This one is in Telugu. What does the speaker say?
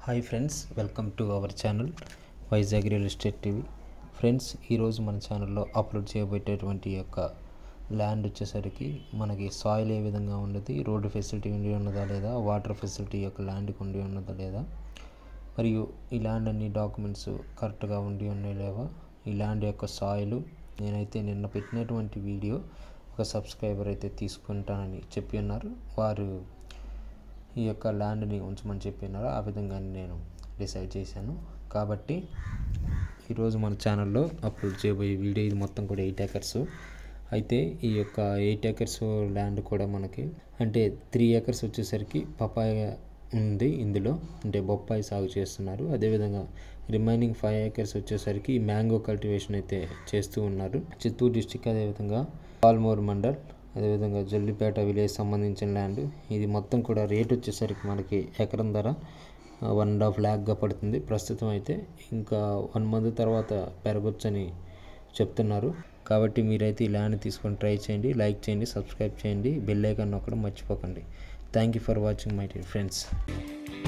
Hi friends, welcome to our channel Vizag real estate TV. Friends, ఈరోజు మన ఛానల్లో అప్లోడ్ చేయబోయేటటువంటి యొక్క ల్యాండ్ వచ్చేసరికి మనకి సాయిల్ ఏ విధంగా ఉన్నది, రోడ్డు ఫెసిలిటీ ఉండి ఉన్నదా లేదా, వాటర్ ఫెసిలిటీ యొక్క ల్యాండ్కి ఉండి ఉన్నదా లేదా, మరియు ఈ ల్యాండ్ అన్ని డాక్యుమెంట్స్ కరెక్ట్గా ఉండి ఉన్నాయి లేవా, ఈ ల్యాండ్ యొక్క సాయిల్ నేనైతే నిన్న పెట్టినటువంటి వీడియో ఒక సబ్స్క్రైబర్ అయితే తీసుకుంటానని చెప్పి ఉన్నారు. వారు ఈ యొక్క ల్యాండ్ని ఉంచమని చెప్పినారు. ఆ విధంగా నేను డిసైడ్ చేశాను. కాబట్టి ఈరోజు మన ఛానల్లో అప్లోడ్ చేయబోయే వీడియో ఇది మొత్తం కూడా 8 acres. అయితే ఈ యొక్క 8 acres ల్యాండ్ కూడా మనకి అంటే 3 acres వచ్చేసరికి పపాయ ఉంది ఇందులో, అంటే బొప్పాయి సాగు చేస్తున్నారు. అదేవిధంగా రిమైనింగ్ 5 acres వచ్చేసరికి మ్యాంగో కల్టివేషన్ అయితే చేస్తూ ఉన్నారు. చిత్తూరు డిస్టిక్, అదేవిధంగా పాల్మూరు మండల్, అదేవిధంగా జల్లిపేట విలేజ్ సంబంధించిన ల్యాండ్. ఇది మొత్తం కూడా రేట్ వచ్చేసరికి మనకి ఎకరం ధర 1.5 lakh పడుతుంది ప్రస్తుతం. అయితే ఇంకా 1 month తర్వాత పెరగొచ్చని చెప్తున్నారు. కాబట్టి మీరైతే ఈ ల్యాండ్ తీసుకొని ట్రై చేయండి, లైక్ చేయండి, సబ్స్క్రైబ్ చేయండి, బెల్ ఐకాన్ నొక్కడం మర్చిపోకండి. Thank you for watching my dear friends.